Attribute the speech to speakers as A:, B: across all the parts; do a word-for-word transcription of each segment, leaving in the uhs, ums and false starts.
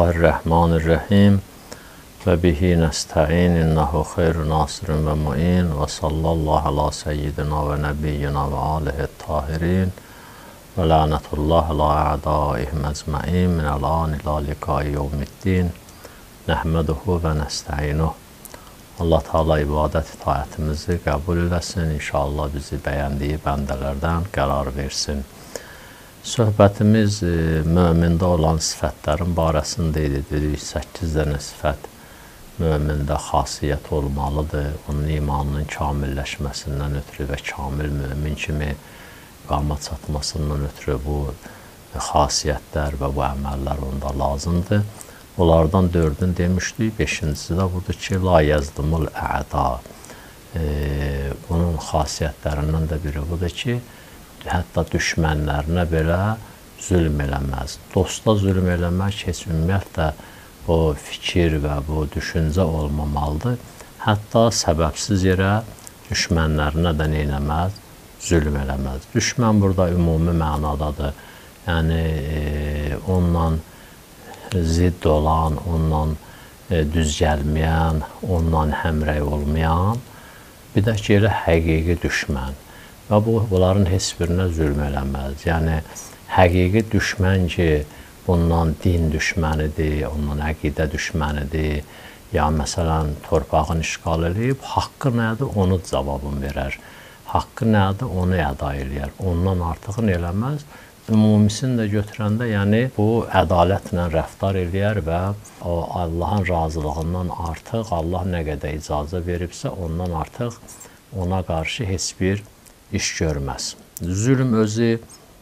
A: Bismillahirrahmanirrahim. Və bihi nəstəin, innəhu xeyru nasirin və mu'in, və sallallahu ala seyyidina və nəbiyyina və alihi tahirin, və lənətullah ala a'daihim əcməin, minəl an ila liqai yevmiddin, nəhməduhu və nəstəinuh. Allah Teala ibadət itaətimizi qəbul eləsin, inşallah bizi bəyəndiyi bəndələrdən qərar versin. Söhbətimiz e, mömində olan sifətlərin barəsində idi. Dedik, səkkiz dənə sifət mömində xasiyyət olmalıdır. Onun imanının kamilləşməsindən ötürü və kamil mömin kimi qama çatmasından ötürü bu xasiyyətlər və bu əməllər onda lazımdır. Onlardan dördün demişdik, beşincisi də budur ki, la yazdımul əda. E, bunun xasiyyətlərindən də biri budur ki, hətta düşmənlərinə belə zülm eləməz. Dosta zülm eləmək heç ümumiyyətlə bu fikir və bu düşüncə olmamalıdır. Hətta səbəbsiz yerə düşmənlərinə də neynəməz? Zülm eləməz. Düşmən burada ümumi mənadadır. Yəni, e, onunla zidd olan, onunla e, düz gəlməyən, onunla həmrəy olmayan, bir də ki, elə həqiqi düşmən. Və bu, bunların heç birinə zülm eləməz. Yəni, həqiqi düşmən ki, bundan din düşmənidir, ondan əqidə düşmənidir, ya məsələn, torpağın işğal edib, haqqı nədir, onu cavabını verər. Haqqı nədir, onu əda eləyər. Ondan artıqını eləməz. Ümumisini də götürəndə, yəni, bu ədalətlə rəftar eləyər və o Allahın razılığından artıq, Allah nə qədər icazə veribsə, ondan artıq ona qarşı heç bir iş görməz. Zülm özü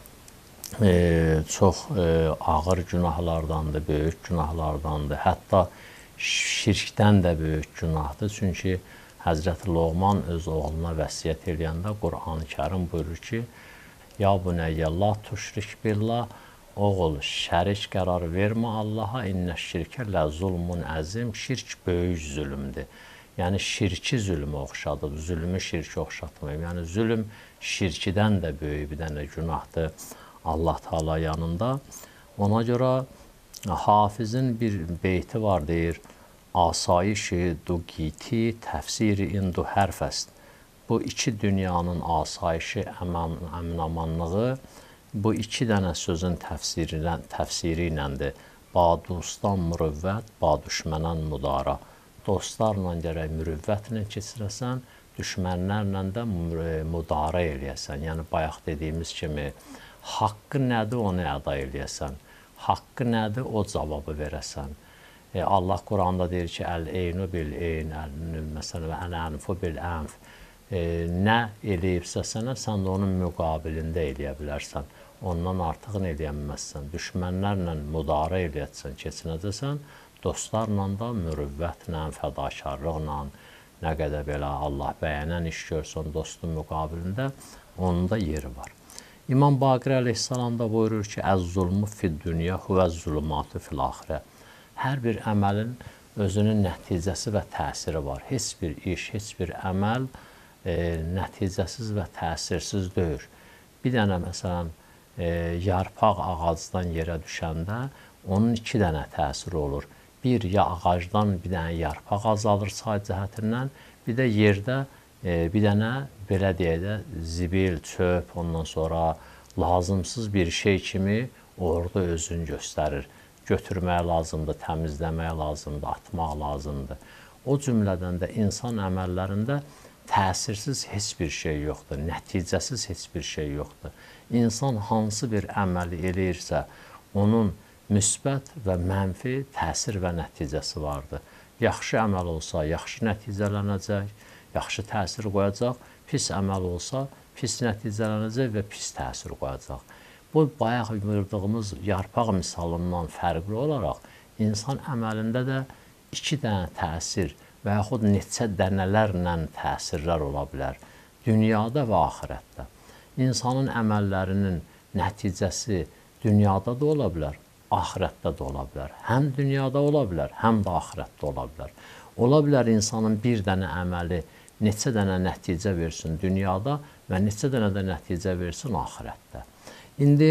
A: e, çox e, ağır günahlardandır, böyük günahlardandır. Hətta şirkdən də böyük günahdır. Çünki Həzrəti Loğman öz oğluna vəsiyyət eləyəndə Qur'an-ı Kərim buyurur ki, ya bunəyyə la tuşrik billah, oğul şərik qərar vermə Allaha, innə şirkə lə zulmun əzim, şirk böyük zülmdür. Yəni, şirki zülmü oxşadıb, zülmü şirki oxşatmayıb. Yəni, zülm şirkidən də böyük bir dənə günahdır Allah Teala yanında. Ona görə Hafizin bir beyti var, deyir, asayişi du giti təfsiri indu hərfəst. Bu iki dünyanın asayişi, əman, əminamanlığı bu iki dənə sözün təfsiri, təfsiri iləndir. Badustan mürüvvət, badüşmənən mudara. Dostlarla gərək mürüvvətlə keçirəsən, düşmənlərlə də müdarə eləyəsən. Yəni, bayaq dediyimiz kimi, haqqı nədir, onu əda eləyəsən. Haqqı nədir, o cavabı verəsən. E, Allah Quranda deyir ki, əl-eynu bil-eyn, məsələn, əl-ənfu bil-ənf. E, nə eləyibsə sənə, sən də onun müqabilində eləyə bilərsən. Ondan artıqını eləyəməzsən. Düşmənlərlə müdarə eləyəsən, keçinəcəksən. Dostlarla da mürüvvətlə, fədakarlıqla, nə qədər belə Allah bəyənən iş görsən dostun müqabilində, onun da yeri var. İmam Baqir əleyhissalam da buyurur ki, əz-zulmu fid-dünya huvəz-zulumatü fil-axirə. Hər bir əməlin özünün nəticəsi və təsiri var. Heç bir iş, heç bir əməl e, nəticəsiz və təsirsiz deyil. Bir dənə, məsələn, e, yarpaq ağacdan yerə düşəndə onun iki dənə təsiri olur. Bir, ya ağacdan bir dənə yarpaq azalır say cəhətindən, bir də yerdə e, bir dənə, belə deyək də, zibil, çöp, ondan sonra lazımsız bir şey kimi orada özünü göstərir. Götürmək lazımdır, təmizləmək lazımdır, atmaq lazımdır. O cümlədən də insan əməllərində təsirsiz heç bir şey yoxdur, nəticəsiz heç bir şey yoxdur. İnsan hansı bir əməli eləyirsə, onun müsbət və mənfi təsir və nəticəsi vardır. Yaxşı əməl olsa, yaxşı nəticələnəcək, yaxşı təsir qoyacaq. Pis əməl olsa, pis nəticələnəcək və pis təsir qoyacaq. Bu, bayaq vurdığımız yarpaq misalından fərqli olaraq, insan əməlində də iki dənə təsir və yaxud neçə dənələrlə təsirlər ola bilər. Dünyada və axirətdə. İnsanın əməllərinin nəticəsi dünyada da ola bilər, axirətdə də ola bilər. Həm dünyada ola bilər, həm də axirətdə ola bilər. Ola bilər insanın bir dənə əməli neçə dənə nəticə versin dünyada və neçə dənə də nəticə versin axirətdə. İndi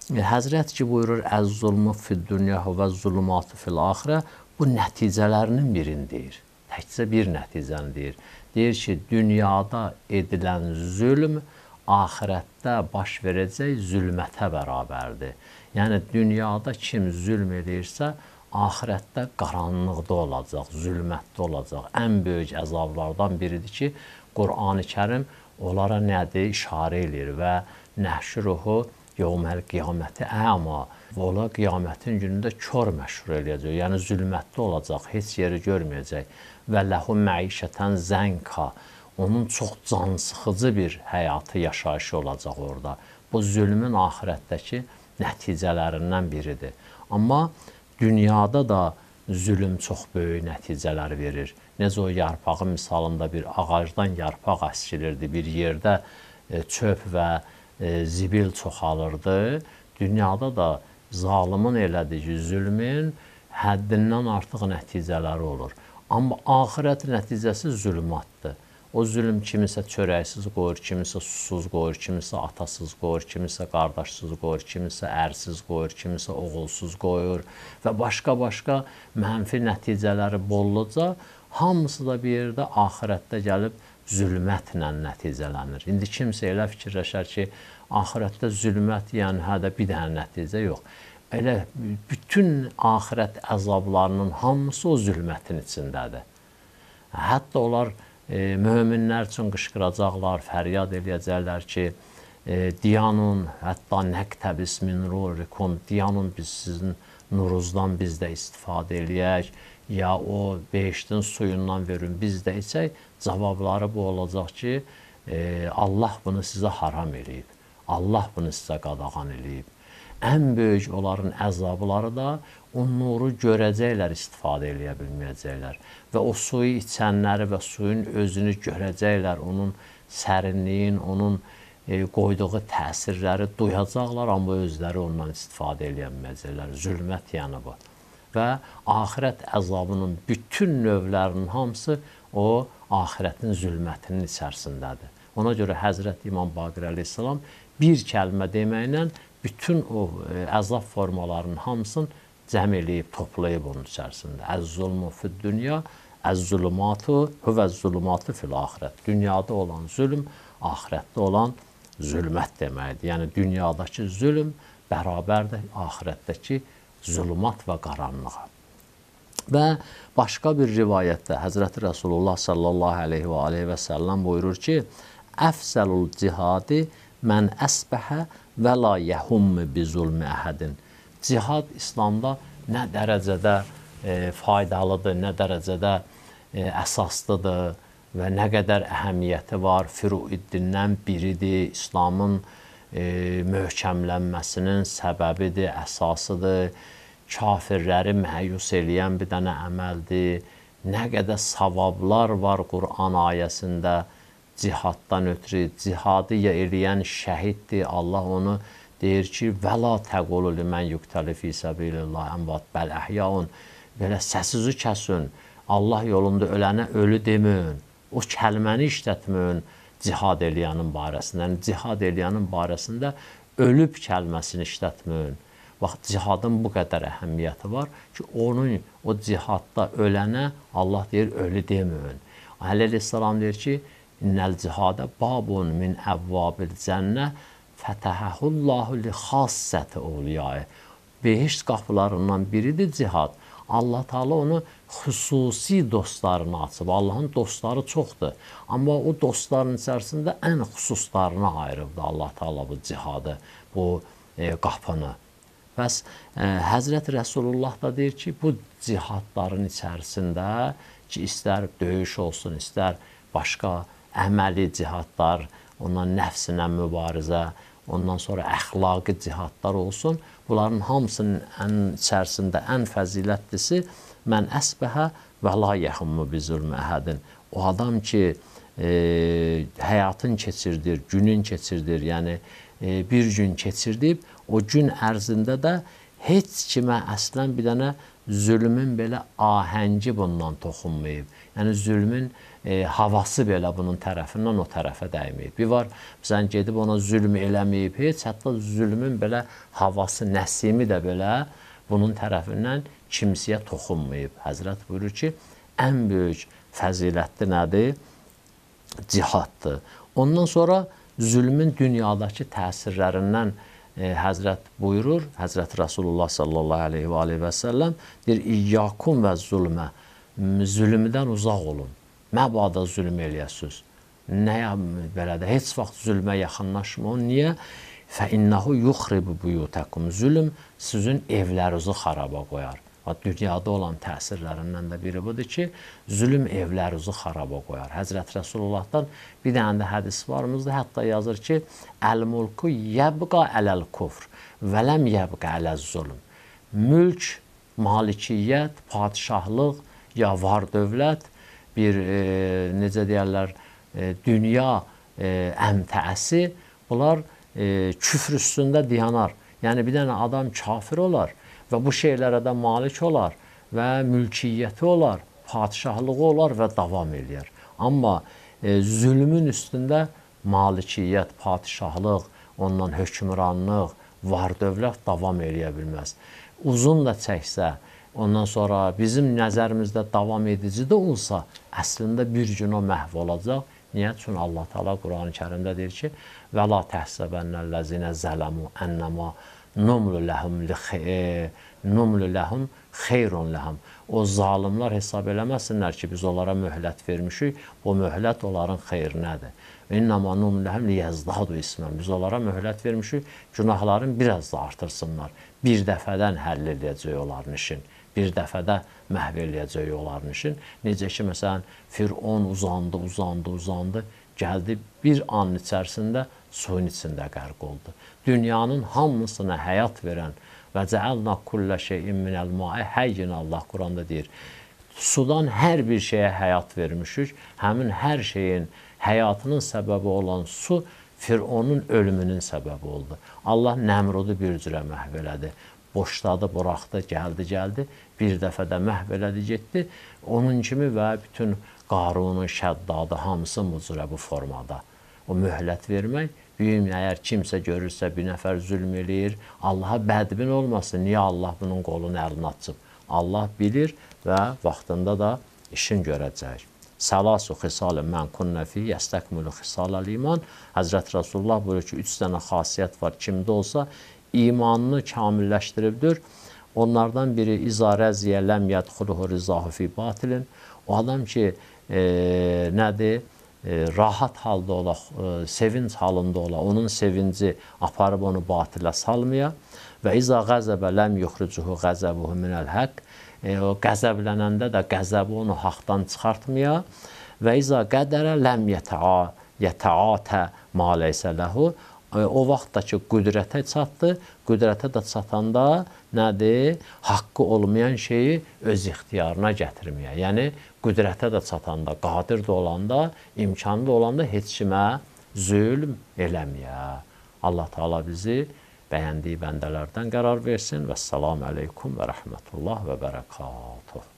A: Həzrət ki buyurur, əz-zulmu fid-dünya və zulumatü fil-axirə, bu nəticələrinin birini deyir. Təkcə bir nəticəni deyir. Deyir ki, dünyada edilən zülm axirətdə baş verəcək zülmətə bərabərdir. Yəni, dünyada kim zülm edirsə, axirətdə qaranlıqda olacaq, zülmətdə olacaq. Ən böyük əzablardan biridir ki, Qur'an-ı Kərim onlara nədir? İşarə edir və nəhşuruhu yevməl qiyaməti əma. Ola qiyamətin günündə kör məşhur eləyəcək, yəni zülmətdə olacaq, heç yeri görməyəcək. Və ləhu məişətən zənka, onun çox cansıxıcı bir həyatı, yaşayışı olacaq orada. Bu zülmün axirətdəki nəticələrindən biridir. Amma dünyada da zülm çox böyük nəticələr verir. Necə o yarpağın misalında bir ağacdan yarpaq əskilirdi, bir yerdə çöp və zibil çoxalırdı. Dünyada da zalimin elədiyi zülmün həddindən artıq nəticələri olur. Amma axirət nəticəsi zülmatdır. O zülm kimisə çörəksiz qoyur, kimisə susuz qoyur, kimisə atasız qoyur, kimisə qardaşsız qoyur, kimisə ərsiz qoyur, kimisə oğulsuz qoyur və başqa-başqa mənfi nəticələri bolluca, hamısı da bir yerdə axirətdə gəlib zülmətlə nəticələnir. İndi kimsə elə fikirləşər ki, axirətdə zülmət, yəni hədə bir dənə nəticə yox. Elə bütün axirət əzablarının hamısı o zülmətin içindədir. Hətta onlar e, möminlər üçün qışqıracaqlar, fəryad eləyəcəklər ki, e, diyanun, hətta nəktəbis min nurikum, diyanun biz sizin nuruzdan biz də istifadə eləyək, ya o behiştin suyundan verin, biz də içək. Cavabları bu olacaq ki, e, Allah bunu sizə haram eləyib. Allah bunu sizə qadağan eləyib. Ən böyük onların əzabları da o nuru görəcəklər, istifadə eləyə bilməyəcəklər. Və o suyu içənləri və suyun özünü görəcəklər, onun sərinliyin, onun e, qoyduğu təsirləri duyacaqlar, amma özləri ondan istifadə eləyə bilməyəcəklər. Zülmət yəni bu. Və axirət əzabının bütün növlərinin hamısı o axirətin zülmətinin içərisindədir. Ona görə Həzrət İmam Baqir əleyhissalam bir kəlmə deməklə bütün o əzab formalarının hamısını cəm eləyib, toplayıb onun içərisində. Əz-zulmu fid-dünya, əz-zulumatu huvəz-zulumatu fil-axirət. Dünyada olan zülm, axirətdə olan zülmət deməkdir. Yəni, dünyadakı zülm bərabərdir axirətdəki zulumat və qaranlığa. Və başqa bir rivayətdə Həzrəti Rasulullah sallallahu aleyhi və aleyhi və səlləm buyurur ki, əfsəlul cihadi mən əsbəhə və la yəhummi bi zulmi əhədin. Cihad İslamda nə dərəcədə e, faydalıdır, nə dərəcədə e, əsaslıdır və nə qədər əhəmiyyəti var, furu-iddindən biridir, İslamın e, möhkəmlənməsinin səbəbidir, əsasıdır, kafirləri məyus eləyən bir dənə əməldir, nə qədər savablar var Qur'an ayəsində, cihaddan ötürü, cihadı eləyən şəhiddir. Allah onu deyir ki, vəla təqulu limən yuqtəli fi səbilillah əmvat bəl əhyaun. Belə səsizi kəsin, Allah yolunda ölənə ölü deməyin, o kəlməni işlətməyin cihad eləyənin barəsində. Yəni, cihad eləyənin barəsində ölüb kəlməsini işlətməyin. Bax, cihadın bu qədər əhəmiyyəti var ki, onun, o cihadda ölənə Allah deyir, ölü deməyin. Əli əleyhissalam deyir ki, İnnəl cihadə babun min əvvabil cənnə fətəhəhullahu li xassəti oliyayı. Behişt qapılarından biridir cihad. Allah Teala onu xüsusi dostlarına açıb. Allahın dostları çoxdur. Amma o dostların içərisində ən xüsuslarına ayırıbdır Allah Teala bu cihadı, bu e, qapını. Bəs e, Həzrət Rəsulullah da deyir ki, bu cihadların içərisində ki, istər döyüş olsun, istər başqa əməli cihadlar, ondan nəfsinə mübarizə, ondan sonra əxlaqi cihadlar olsun. Bunların hamısının ən içərisində ən fəzilətlisi mən əsbəhə və la yəhummu bi zulmi əhədin. O adam ki, e, həyatın keçirdir, günün keçirdir, yəni e, bir gün keçirdib, o gün ərzində də heç kimə əslən bir dənə zülmün belə ahəngi bundan toxunmayıb. Yəni zülmün e, havası belə bunun tərəfindən o tərəfə dəyməyib. Bir var, məsələn, gedib ona zülm eləməyib, heç hətta zülmün belə havası, nəsimi də belə bunun tərəfindən kimsəyə toxunmayıb. Həzrət buyurur ki, ən böyük fəzilətli nədir? Cihaddır. Ondan sonra zülmün dünyadakı təsirlərindən e, Həzrət buyurur, Həzrət Rasulullah sallallahu aleyhi və aleyhi və səlləm deyir, İyyâkum və zulmə, zülmdən uzaq olun, məbada zülm eləyəsiniz. Nəyə belədir? Heç vaxt zülmə yaxınlaşmayın. Niyə? Fəinnəhu yuxribu buyutəkum. Zülm sizin evlərinizi xaraba qoyar. Dünyada olan təsirlərindən də biri budur ki, zülm evlərinizi xaraba qoyar. Həzrət Rəsulullahdan bir dənə də hədis varımızda, hətta yazır ki, əl-mulku yəbqa ələl-kufr və ləm yəbqa ələz-zulm. Mülk, malikiyyət, padişahlıq, ya var dövlət, bir, e, necə deyərlər, e, dünya e, əmtəəsi, bunlar e, küfr üstündə dayanar. Yəni, bir dənə adam kafir olar və bu şeylərə də malik olar və mülkiyyəti olar, padişahlığı olar və davam eləyər. Amma e, zülmün üstündə malikiyyət, padişahlıq, ondan hökmranlıq, var dövlət davam eləyə bilməz. Uzun da çəksə, ondan sonra bizim nəzərimizdə davam edici də olsa, əslində bir gün o məhv olacaq. Niyə? Çünki Allah Teala Quran-ı Kərimdə deyir ki, və la təhsəbənnəl-ləzinə zələmu ənəmə numlu ləhum numlu ləhum xeyrun ləhum. O zalimlər hesab eləməsinlər ki, biz onlara möhlət vermişik, o möhlət onların xeyrinədir. İnnəmə numlu ləhum liyezdadu ismən. Biz onlara möhlət vermişik, günahların biraz da artırsınlar. Bir dəfədən həll eləyəcək onların işin. Bir dəfədə məhv eləyəcək onların işin. Necə ki, məsələn, Firon uzandı, uzandı, uzandı, gəldi bir an içərisində suyun içində qərq oldu. Dünyanın hamısına həyat verən və cəəlna kullə şeyin minəl ma'i həyyin, Allah Quranda deyir. Sudan hər bir şeyə həyat vermişik. Həmin hər şeyin həyatının səbəbi olan su Fironun ölümünün səbəbi oldu. Allah Nəmrudu bir cürə məhv elədi. Boşladı, buraxdı, gəldi, gəldi. Bir dəfədə məhv elədi, getdi. Onun kimi və bütün Qarunun, Şəddadı, hamısı bu cürə bu formada. O möhlət vermək, büyüm, əgər kimsə görürsə, bir nəfər zülm eləyir, Allaha bədbin olmasın. Niyə Allah bunun qolunu əlinə açıb? Allah bilir və vaxtında da işin görəcək. Səlasu xisalın mən kunnəfi, yəstəkmülü xisalal iman. Həzrət Rasulullah buyurur ki, üç dənə xasiyyət var. Kimdə olsa imanını kamilləşdiribdir. Onlardan biri izarəziyə ləm yədxuluhu rizahu fi batilin. O adam ki, e, nədir? E, rahat halda ola, e, sevinç halında ola, onun sevinci aparıb onu batilə salmaya və izə qəzəbə ləm yuxricuhu qəzəbuhu minəl həq, e, o qəzəblənəndə də qəzəbi onu haqdan çıxartmaya və izə qədərə ləm yətəatə maləysə ləhu, o vaxtda ki, qüdrətə çatdı, qüdrətə də çatanda nədir? Haqqı olmayan şeyi öz ixtiyarına gətirməyə. Yəni, qüdrətə də çatanda, qadir də olanda, imkanlı olanda heç kimə zülm eləməyə. Allah Teala bizi bəyəndiyi bəndələrdən qərar versin. Vəssalamu aleykum və rəhmətullah və bərəkatuhu.